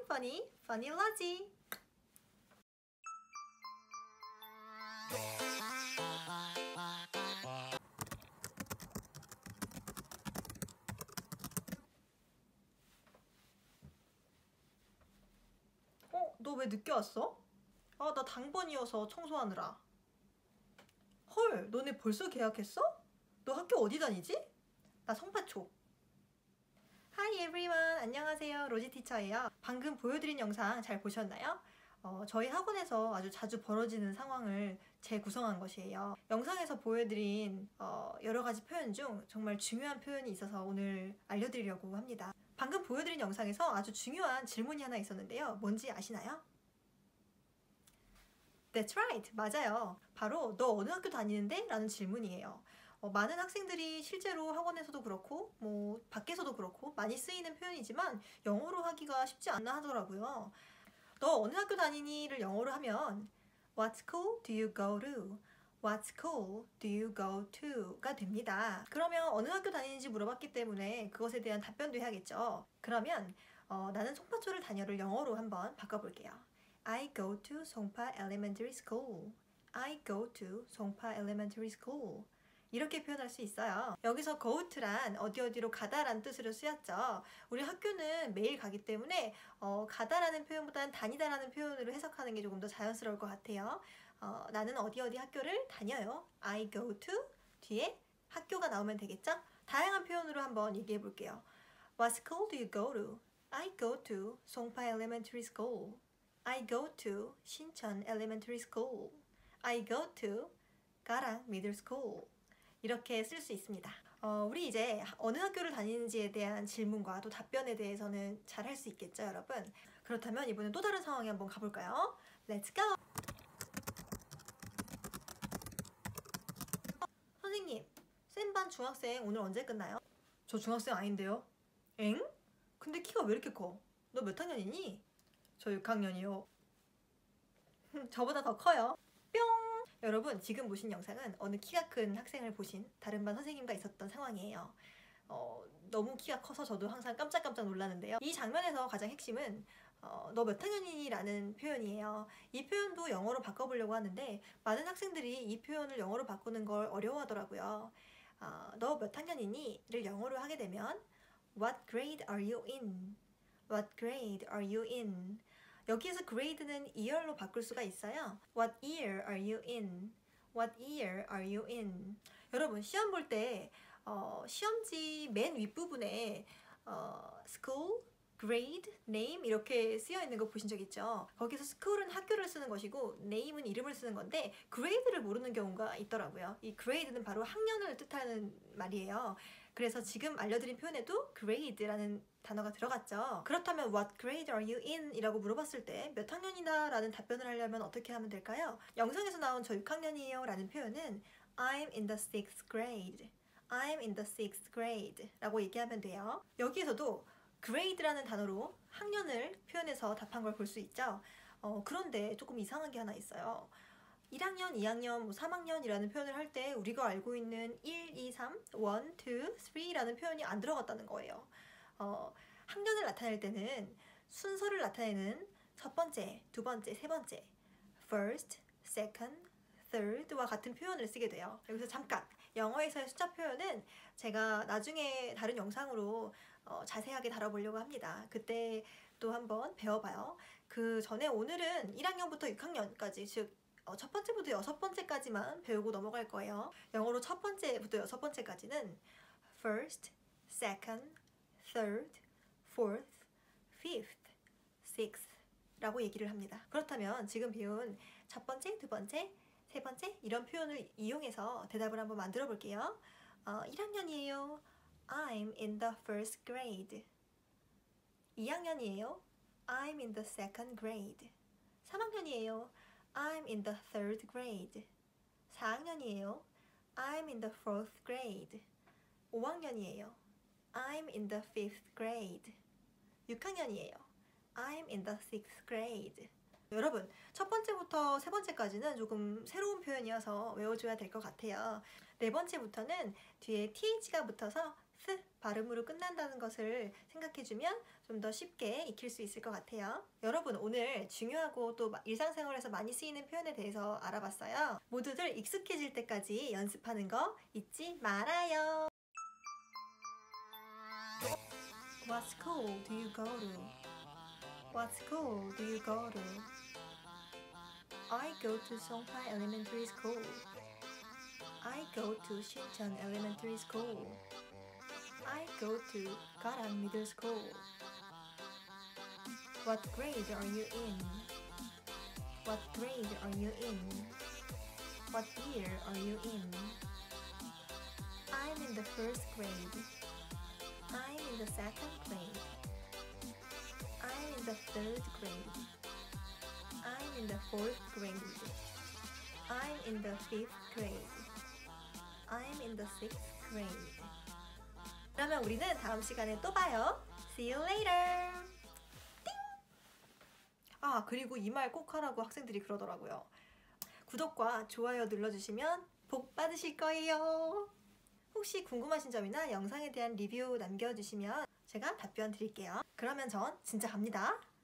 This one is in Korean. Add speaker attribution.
Speaker 1: funny, funny라지. 너 왜 늦게 왔어? 아, 나 당번이어서 청소하느라. 헐, 너네 벌써 계약했어? 너 학교 어디 다니지? 나 성파초. Hi everyone, 안녕하세요. 로지 티처예요. 방금 보여드린 영상 잘 보셨나요? 저희 학원에서 아주 자주 벌어지는 상황을 재구성한 것이에요. 영상에서 보여드린 여러 가지 표현 중 정말 중요한 표현이 있어서 오늘 알려드리려고 합니다. 방금 보여드린 영상에서 아주 중요한 질문이 하나 있었는데요. 뭔지 아시나요? That's right, 맞아요. 바로 너 어느 학교 다니는데? 라는 질문이에요. 많은 학생들이 실제로 학원에서도 그렇고 뭐 밖에서도 그렇고 많이 쓰이는 표현이지만 영어로 하기가 쉽지 않나 하더라고요. 너 어느 학교 다니니?를 영어로 하면 What school do you go to? What school do you go to? 가 됩니다. 그러면 어느 학교 다니는지 물어봤기 때문에 그것에 대한 답변도 해야겠죠. 그러면 나는 송파초를 다녀를 영어로 한번 바꿔볼게요. I go to 송파 Elementary School. I go to 송파 Elementary School. 이렇게 표현할 수 있어요. 여기서 go to란 어디 어디로 가다라는 뜻으로 쓰였죠. 우리 학교는 매일 가기 때문에 가다라는 표현보다는 다니다라는 표현으로 해석하는 게 조금 더 자연스러울 것 같아요. 나는 어디 어디 학교를 다녀요. I go to 뒤에 학교가 나오면 되겠죠? 다양한 표현으로 한번 얘기해 볼게요. What school do you go to? I go to 송파 Elementary School. I go to 신천 Elementary School. I go to 가랑 Middle School. 이렇게 쓸 수 있습니다. 우리 이제 어느 학교를 다니는지에 대한 질문과 또 답변에 대해서는 잘 할 수 있겠죠, 여러분? 그렇다면 이번엔 또 다른 상황에 한번 가볼까요? Let's go! 선생님, 쌤반 중학생 오늘 언제 끝나요? 저 중학생 아닌데요? 엥? 근데 키가 왜 이렇게 커? 너 몇 학년이니? 저 6학년이요. 저보다 더 커요. 뿅! 여러분, 지금 보신 영상은 어느 키가 큰 학생을 보신 다른 반 선생님과 있었던 상황이에요. 너무 키가 커서 저도 항상 깜짝깜짝 놀라는데요. 이 장면에서 가장 핵심은 너 몇 학년이니? 라는 표현이에요. 이 표현도 영어로 바꿔보려고 하는데 많은 학생들이 이 표현을 영어로 바꾸는 걸 어려워하더라고요. 너 몇 학년이니? 를 영어로 하게 되면 What grade are you in? What grade are you in? 여기에서 grade는 year로 바꿀 수가 있어요. What year are you in? What year are you in? 여러분, 시험 볼 때 시험지 맨 윗부분에 school, grade, name 이렇게 쓰여 있는 거 보신 적 있죠? 거기서 school은 학교를 쓰는 것이고 name은 이름을 쓰는 건데 grade를 모르는 경우가 있더라고요. 이 grade는 바로 학년을 뜻하는 말이에요. 그래서 지금 알려드린 표현에도 grade라는 단어가 들어갔죠. 그렇다면 what grade are you in? 이라고 물어봤을 때 몇 학년이나 라는 답변을 하려면 어떻게 하면 될까요? 영상에서 나온 저 6학년이에요 라는 표현은 I'm in the 6th grade. I'm in the 6th grade 라고 얘기하면 돼요. 여기에서도 grade라는 단어로 학년을 표현해서 답한 걸 볼 수 있죠. 그런데 조금 이상한 게 하나 있어요. 1학년, 2학년, 뭐 3학년이라는 표현을 할 때 우리가 알고 있는 1, 2, 3, 1, 2, 3라는 표현이 안 들어갔다는 거예요. 학년을 나타낼 때는 순서를 나타내는 첫 번째, 두 번째, 세 번째 first, second, third와 같은 표현을 쓰게 돼요. 여기서 잠깐! 영어에서의 숫자 표현은 제가 나중에 다른 영상으로 자세하게 다뤄보려고 합니다. 그때 또 한번 배워봐요. 그 전에 오늘은 1학년부터 6학년까지 즉 첫 번째부터 여섯 번째까지만 배우고 넘어갈 거예요. 영어로 첫 번째부터 여섯 번째까지는 first, second, third, fourth, fifth, sixth 라고 얘기를 합니다. 그렇다면 지금 배운 첫 번째, 두 번째, 세 번째 이런 표현을 이용해서 대답을 한번 만들어 볼게요. 1학년이에요. I'm in the first grade. 2학년이에요. I'm in the second grade. 3학년이에요. I'm in the third grade. 4학년이에요. I'm in the fourth grade. 5학년이에요. I'm in the fifth grade. 6학년이에요. I'm in the sixth grade. 여러분, 첫 번째부터 세 번째까지는 조금 새로운 표현이어서 외워줘야 될 것 같아요. 네 번째부터는 뒤에 th가 붙어서 발음으로 끝난다는 것을 생각해주면 좀 더 쉽게 익힐 수 있을 것 같아요. 여러분, 오늘 중요하고 또 일상생활에서 많이 쓰이는 표현에 대해서 알아봤어요. 모두들 익숙해질 때까지 연습하는 거 잊지 말아요. What school do you go to? What school do you go to? I go to Songpai Elementary School. I go to Shincheon Elementary School. I go to Garang Middle School. What grade are you in? What grade are you in? What year are you in? I'm in the first grade. I'm in the second grade. I'm in the third grade. I'm in the fourth grade. I'm in the fifth grade. I'm in the sixth grade. 그러면 우리는 다음 시간에 또 봐요. See you later. 띵! 아, 그리고 이 말 꼭 하라고 학생들이 그러더라고요. 구독과 좋아요 눌러주시면 복 받으실 거예요. 혹시 궁금하신 점이나 영상에 대한 리뷰 남겨주시면 제가 답변 드릴게요. 그러면 전 진짜 갑니다.